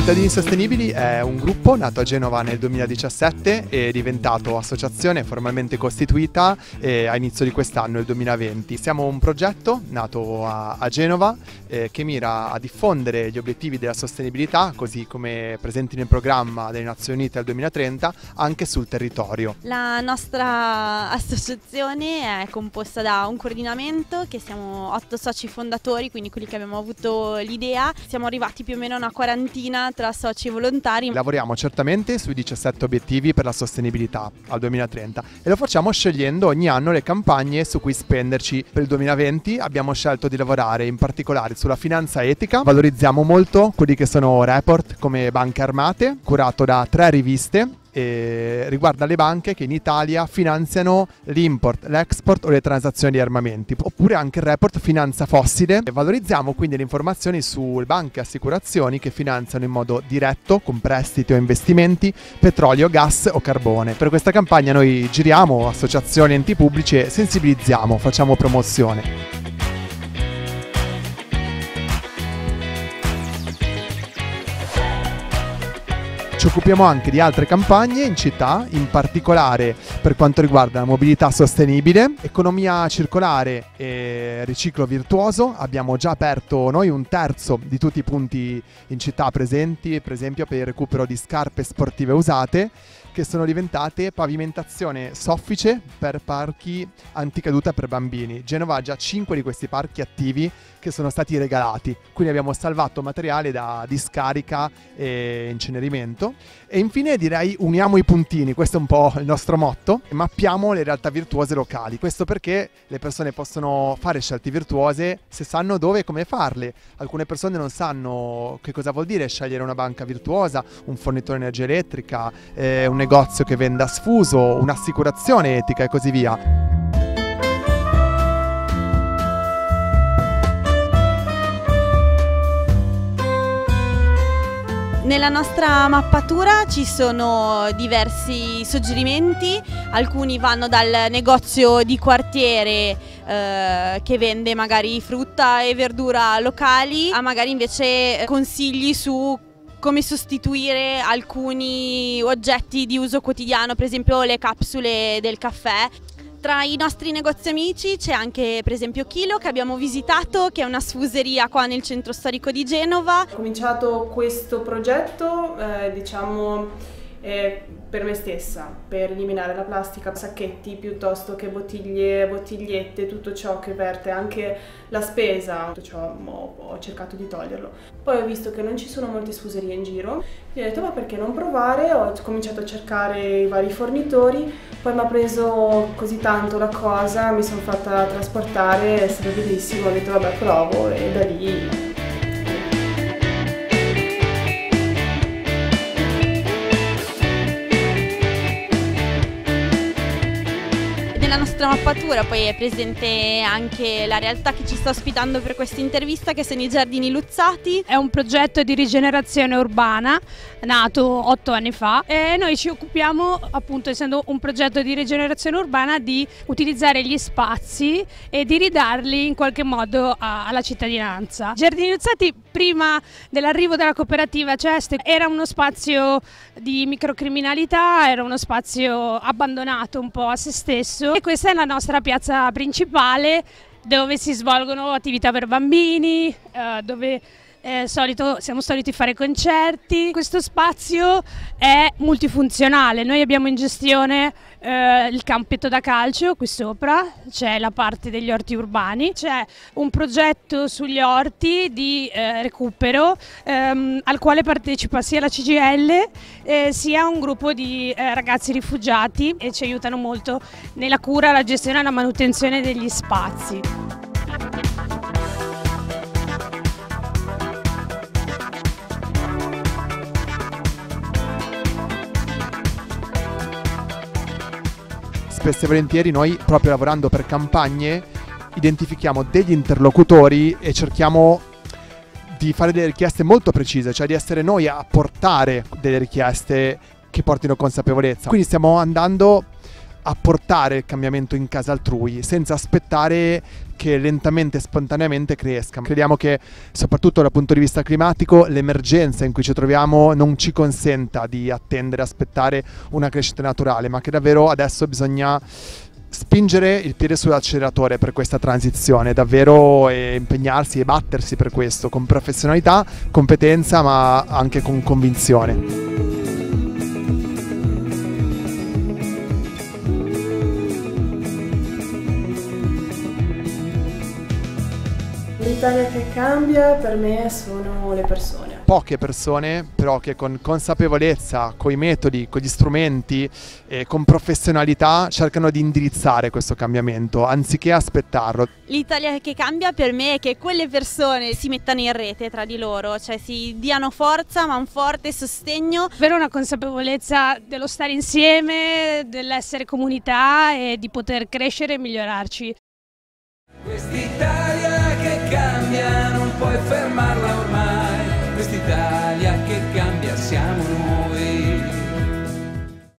Cittadini Sostenibili è un gruppo nato a Genova nel 2017 e diventato associazione formalmente costituita a inizio di quest'anno, il 2020. Siamo un progetto nato a Genova che mira a diffondere gli obiettivi della sostenibilità, così come presenti nel programma delle Nazioni Unite al 2030, anche sul territorio. La nostra associazione è composta da un coordinamento, che siamo 8 soci fondatori, quindi quelli che abbiamo avuto l'idea. Siamo arrivati più o meno a una quarantina tra soci e volontari. Lavoriamo certamente sui 17 obiettivi per la sostenibilità al 2030 e lo facciamo scegliendo ogni anno le campagne su cui spenderci. Per il 2020 abbiamo scelto di lavorare in particolare sulla finanza etica. Valorizziamo molto quelli che sono report come Banche Armate, curato da 3 riviste. E riguarda le banche che in Italia finanziano l'import, l'export o le transazioni di armamenti, oppure anche il report Finanza Fossile. E valorizziamo quindi le informazioni sulle banche e assicurazioni che finanziano in modo diretto, con prestiti o investimenti, petrolio, gas o carbone. Per questa campagna noi giriamo associazioni, enti pubblici e sensibilizziamo, facciamo promozione. Ci occupiamo anche di altre campagne in città, in particolare per quanto riguarda la mobilità sostenibile, economia circolare e riciclo virtuoso. Abbiamo già aperto noi 1/3 di tutti i punti in città presenti, per esempio per il recupero di scarpe sportive usate, che sono diventate pavimentazione soffice per parchi anticaduta per bambini. Genova ha già 5 di questi parchi attivi che sono stati regalati, quindi abbiamo salvato materiale da discarica e incenerimento. E infine direi uniamo i puntini, questo è un po' il nostro motto, e mappiamo le realtà virtuose locali. Questo perché le persone possono fare scelte virtuose se sanno dove e come farle. Alcune persone non sanno che cosa vuol dire scegliere una banca virtuosa, un fornitore di energia elettrica, un negozio che venda sfuso, un'assicurazione etica e così via. Nella nostra mappatura ci sono diversi suggerimenti, alcuni vanno dal negozio di quartiere che vende magari frutta e verdura locali, a magari invece consigli su come sostituire alcuni oggetti di uso quotidiano, per esempio le capsule del caffè. Tra i nostri negozi amici c'è anche per esempio Kilo, che abbiamo visitato, che è una sfuseria qua nel centro storico di Genova. Ho cominciato questo progetto per me stessa, per eliminare la plastica, sacchetti piuttosto che bottiglie, bottigliette, tutto ciò che verte, anche la spesa, tutto ciò ho cercato di toglierlo. Poi ho visto che non ci sono molte sfuserie in giro, e ho detto ma perché non provare? Ho cominciato a cercare i vari fornitori, poi mi ha preso così tanto la cosa, mi sono fatta trasportare, è stato bellissimo, ho detto vabbè provo e da lì... Nella nostra mappatura poi è presente anche la realtà che ci sta ospitando per questa intervista, che sono i Giardini Luzzati. È un progetto di rigenerazione urbana nato 8 anni fa e noi ci occupiamo, appunto essendo un progetto di rigenerazione urbana, di utilizzare gli spazi e di ridarli in qualche modo alla cittadinanza. Giardini Luzzati, prima dell'arrivo della cooperativa CEST, era uno spazio di microcriminalità, era uno spazio abbandonato un po' a se stesso. E questa è la nostra piazza principale, dove si svolgono attività per bambini, dove siamo soliti fare concerti. Questo spazio è multifunzionale, noi abbiamo in gestione il campetto da calcio, qui sopra c'è la parte degli orti urbani, c'è un progetto sugli orti di recupero al quale partecipa sia la CGIL sia un gruppo di ragazzi rifugiati, e ci aiutano molto nella cura, la gestione e la manutenzione degli spazi. Spesso e volentieri noi, proprio lavorando per campagne, identifichiamo degli interlocutori e cerchiamo di fare delle richieste molto precise, cioè di essere noi a portare delle richieste che portino consapevolezza. Quindi stiamo andando apportare il cambiamento in casa altrui senza aspettare che lentamente e spontaneamente cresca. Crediamo che soprattutto dal punto di vista climatico l'emergenza in cui ci troviamo non ci consenta di attendere, aspettare una crescita naturale, ma che davvero adesso bisogna spingere il piede sull'acceleratore per questa transizione, davvero impegnarsi e battersi per questo con professionalità, competenza, ma anche con convinzione. L'Italia che cambia per me sono le persone. Poche persone però che con consapevolezza, con i metodi, con gli strumenti e con professionalità cercano di indirizzare questo cambiamento anziché aspettarlo. L'Italia che cambia per me è che quelle persone si mettano in rete tra di loro, cioè si diano forza, ma un forte sostegno. Avere una consapevolezza dello stare insieme, dell'essere comunità e di poter crescere e migliorarci. Quest'Italia che cambia non puoi fermarla